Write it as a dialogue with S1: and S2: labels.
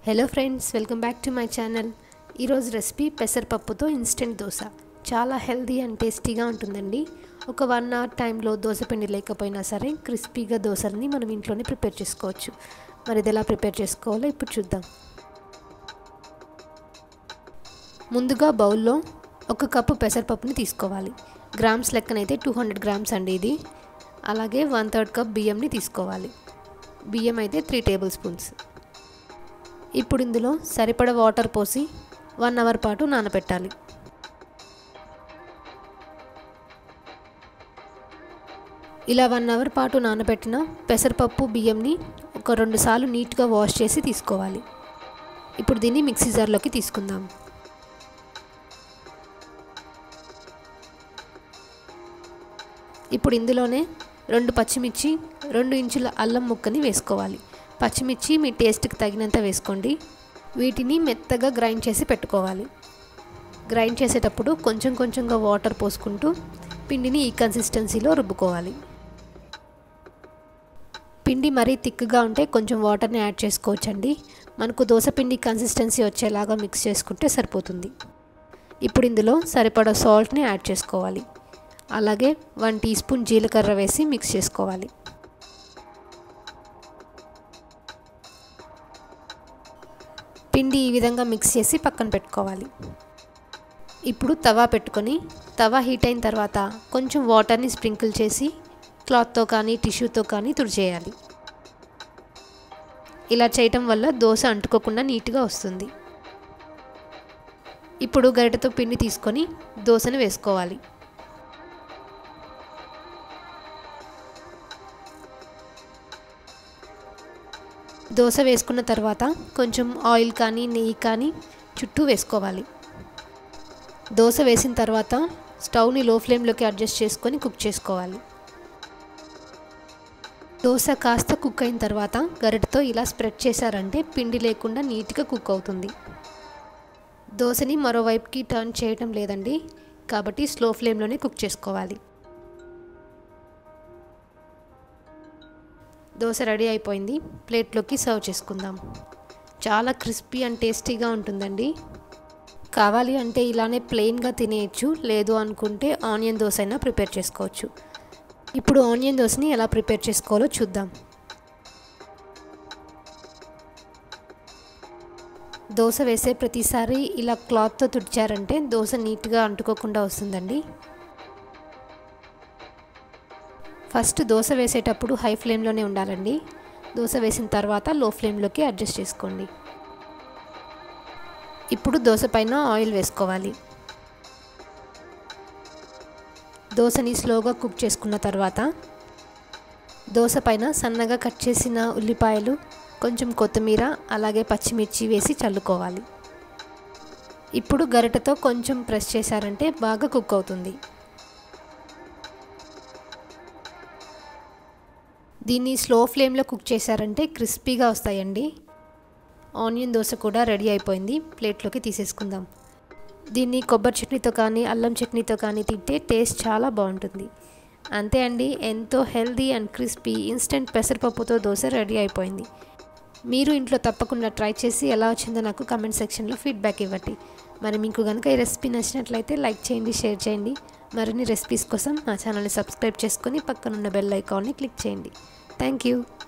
S1: Hello friends, welcome back to my channel. ఈరోజు recipe పెసరపప్పుతో instant dosa. చాలా హెల్దీ అండ్ టేస్టీగా ఉంటుందండి. ఒక 1 అవర్ టైంలో దోశ పిండి లేకపోయినా సరే క్రిస్పీగా దోశల్ని మనం ఇంట్లోనే ప్రిపేర్ చేసుకోవచ్చు. మరి ఇది ఎలా ప్రిపేర్ చేసుకోవాలో ఇప్పుడు చూద్దాం. ముందుగా బౌల్లో 1 కప్పు పెసరపప్పుని తీసుకోవాలి. గ్రామ్స్ లెక్కనైతే 200 గ్రామ్స్ అండి ఇది. అలాగే 1/3 కప్ బియ్యంని తీసుకోవాలి. బియ్యం అయితే 3 టేబుల్ స్పూన్స్. ఇప్పుడు ఇందులో సరిపడ వాటర్ పోసి 1 అవర్ పాటు నానబెట్టాలి. ఇలా 1 అవర్ పాటు నానబెట్టిన పెసరపప్పు బియ్యంని ఒక 2 సార్లు నీట్గా వాష్ చేసి తీసుకోవాలి. ఇప్పుడు దీన్ని మిక్సీ జార్లోకి తీసుకుందాం. ఇప్పుడు ఇందులోనే 2 పచ్చిమిర్చి, 2 ఇంచుల అల్లం ముక్కని వేసుకోవాలి. పచ్చిమిర్చి మీ టేస్ట్కి తగినంత వేసుకోండి. వీటిని మెత్తగా గ్రైండ్ చేసి పెట్టుకోవాలి. గ్రైండ్ చేసేటప్పుడు కొంచెం కొంచెంగా వాటర్ పోసుకుంటూ పిండిని ఈ కన్సిస్టెన్సీలో రుబ్బుకోవాలి. పిండి మరీ థిక్గా ఉంటే కొంచెం వాటర్ని యాడ్ చేసుకోవచ్చండి. మనకు దోశ పిండి కన్సిస్టెన్సీ వచ్చేలాగా మిక్స్ చేసుకుంటే సరిపోతుంది. ఇప్పుడు ఇందులో సరిపడా సాల్ట్ని యాడ్ చేసుకోవాలి. అలాగే 1 టీ స్పూన్ జీలకర్ర వేసి మిక్స్ చేసుకోవాలి. పిండి ఈ విధంగా మిక్స్ చేసి పక్కన పెట్టుకోవాలి. ఇప్పుడు తవా పెట్టుకొని తవా హీట్ అయిన తర్వాత కొంచెం వాటర్ని స్ప్రింకిల్ చేసి క్లాత్తో కానీ టిష్యూతో కానీ తుడిచేయాలి. ఇలా చేయటం వల్ల దోశ అంటుకోకుండా నీట్గా వస్తుంది. ఇప్పుడు గరిటెతో పిండి తీసుకొని దోశను వేసుకోవాలి. దోశ వేసుకున్న తర్వాత కొంచెం ఆయిల్ కానీ నెయ్యి కానీ చుట్టూ వేసుకోవాలి. దోశ వేసిన తర్వాత స్టవ్ని లో ఫ్లేమ్లోకి అడ్జస్ట్ చేసుకొని కుక్ చేసుకోవాలి. దోశ కాస్త కుక్ అయిన తర్వాత గరిటెతో ఇలా స్ప్రెడ్ చేశారంటే పిండి లేకుండా నీట్గా కుక్ అవుతుంది. దోశని మరోవైపుకి టర్న్ చేయడం లేదండి, కాబట్టి స్లో ఫ్లేమ్లోనే కుక్ చేసుకోవాలి. దోశ రెడీ అయిపోయింది. ప్లేట్లోకి సర్వ్ చేసుకుందాం. చాలా క్రిస్పీ అండ్ టేస్టీగా ఉంటుందండి. కావాలి అంటే ఇలానే ప్లెయిన్గా తినేయచ్చు, లేదు అనుకుంటే ఆనియన్ దోశ అయినా ప్రిపేర్ చేసుకోవచ్చు. ఇప్పుడు ఆనియన్ దోశని ఎలా ప్రిపేర్ చేసుకోవాలో చూద్దాం. దోశ వేసే ప్రతిసారి ఇలా క్లాత్తో తుడిచారంటే దోశ నీట్గా అంటుకోకుండా వస్తుందండి. ఫస్ట్ దోశ వేసేటప్పుడు హై ఫ్లేమ్లోనే ఉండాలండి. దోశ వేసిన తర్వాత లో ఫ్లేమ్లోకి అడ్జస్ట్ చేసుకోండి. ఇప్పుడు దోశ పైన ఆయిల్ వేసుకోవాలి. దోశని స్లోగా కుక్ చేసుకున్న తర్వాత దోశ పైన సన్నగా కట్ చేసిన ఉల్లిపాయలు, కొంచెం కొత్తిమీర, అలాగే పచ్చిమిర్చి వేసి చల్లుకోవాలి. ఇప్పుడు గరిటెతో కొంచెం ప్రెస్ చేశారంటే బాగా కుక్ అవుతుంది. దీన్ని స్లో ఫ్లేమ్లో కుక్ చేశారంటే క్రిస్పీగా వస్తాయండి. ఆనియన్ దోశ కూడా రెడీ అయిపోయింది. ప్లేట్లోకి తీసేసుకుందాం. దీన్ని కొబ్బరి చట్నీతో కానీ అల్లం చట్నీతో కానీ తింటే టేస్ట్ చాలా బాగుంటుంది. అంతే అండి, ఎంతో హెల్దీ అండ్ క్రిస్పీ ఇన్స్టెంట్ పెసరపప్పుతో దోశ రెడీ అయిపోయింది. మీరు ఇంట్లో తప్పకుండా ట్రై చేసి ఎలా వచ్చిందో నాకు కమెంట్ సెక్షన్లో ఫీడ్బ్యాక్ ఇవ్వండి. మరి మీకు కనుక ఈ రెసిపీ నచ్చినట్లయితే లైక్ చేయండి, షేర్ చేయండి. మరిన్ని రెసిపీస్ కోసం మా ఛానల్ని సబ్స్క్రైబ్ చేసుకొని పక్కనున్న బెల్ ఐకాన్ని క్లిక్ చేయండి. Thank you.